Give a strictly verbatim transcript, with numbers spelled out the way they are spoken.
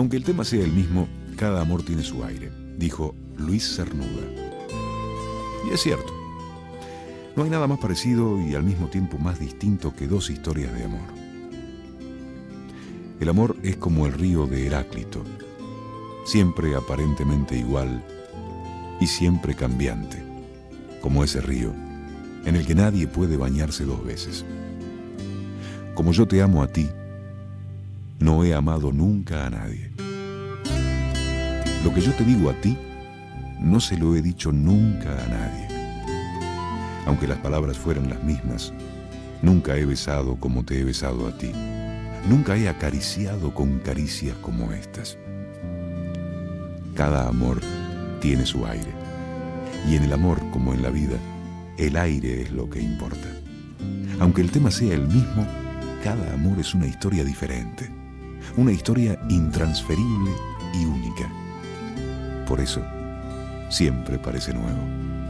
Aunque el tema sea el mismo, cada amor tiene su aire, dijo Luis Cernuda. Y es cierto. No hay nada más parecido y al mismo tiempo más distinto que dos historias de amor. El amor es como el río de Heráclito, siempre aparentemente igual y siempre cambiante, como ese río en el que nadie puede bañarse dos veces. Como yo te amo a ti, no he amado nunca a nadie. Lo que yo te digo a ti, no se lo he dicho nunca a nadie. Aunque las palabras fueran las mismas, nunca he besado como te he besado a ti. Nunca he acariciado con caricias como estas. Cada amor tiene su aire. Y en el amor, como en la vida, el aire es lo que importa. Aunque el tema sea el mismo, cada amor es una historia diferente. Una historia intransferible y única. Por eso, siempre parece nuevo.